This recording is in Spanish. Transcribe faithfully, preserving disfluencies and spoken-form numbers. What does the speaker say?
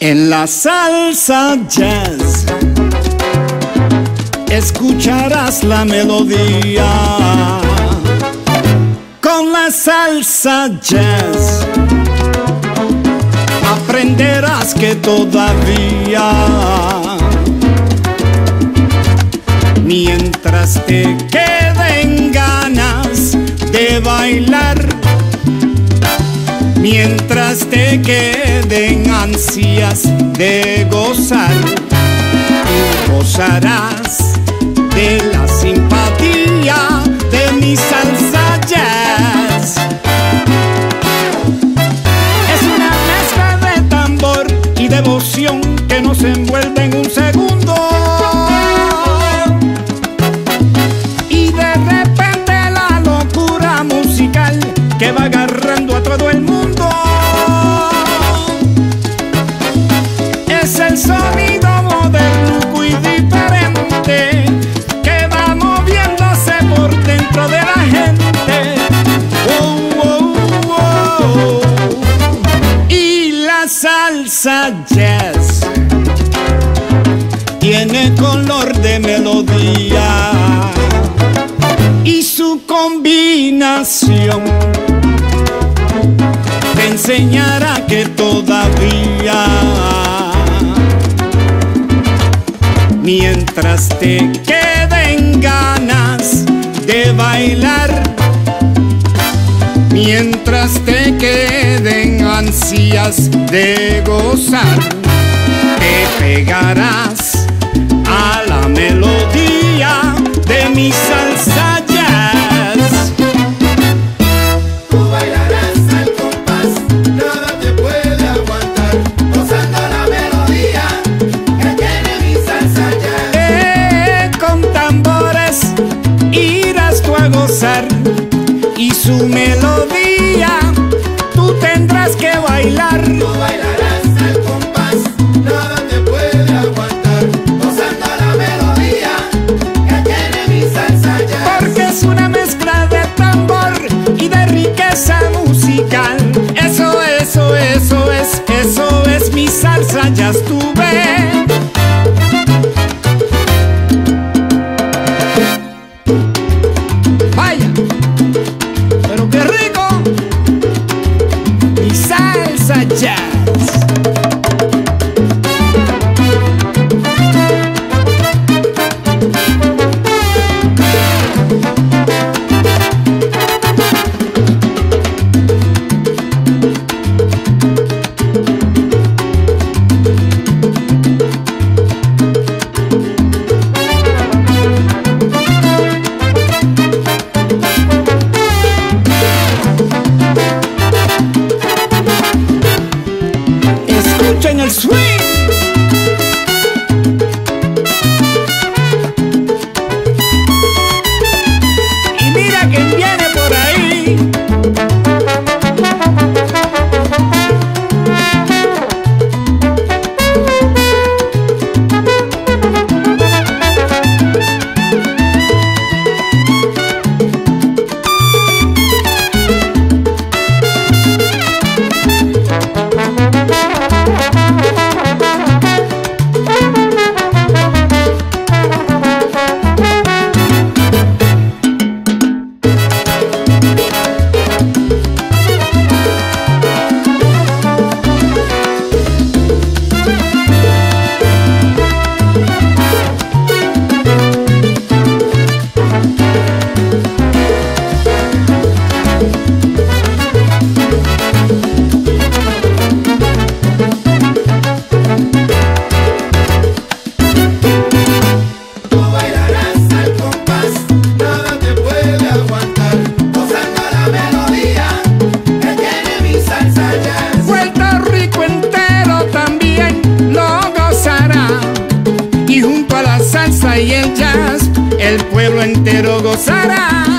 En la salsa jazz escucharás la melodía. Con la salsa jazz aprenderás que todavía, mientras te queden ganas de bailar, mientras te queden ansias de gozar, tú gozarás de la simpatía de mi salsa jazz. Es una mezcla de tambor y devoción que nos envuelve en un segundo, y de repente la locura musical que va agarrando a todo el mundo. Es el sonido moderno y diferente que va moviéndose por dentro de la gente. Oh, oh, oh. Y la salsa jazz tiene color de melodía, y su combinación te enseñará que todavía, mientras te queden ganas de bailar, mientras te queden ansias de gozar, te pegarás a la melodía de mi salsa jazz. Tú bailarás al compás, nada te puede aguantar, gozando la melodía que tiene mi salsa jazz. Eh, con tambores irás tú a gozar, y su melodía tú tendrás que bailar. Tú bailarás al compás, nada te puede aguantar, gozando la melodía que tiene mi salsa jazz. Porque es una mezcla de tambor y de riqueza musical. Eso, eso, eso es, eso es mi salsa jazz, tú ves. Vaya, pero qué rico, mi salsa jazz. Escuchen el swing. Y mira quién viene por ahí. Y el jazz, el pueblo entero gozará.